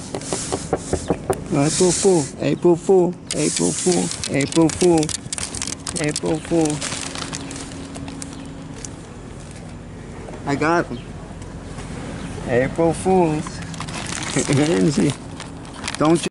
April Fool, April Fool, April Fool, April Fool, April Fool. I got him. April Fools. Don't you?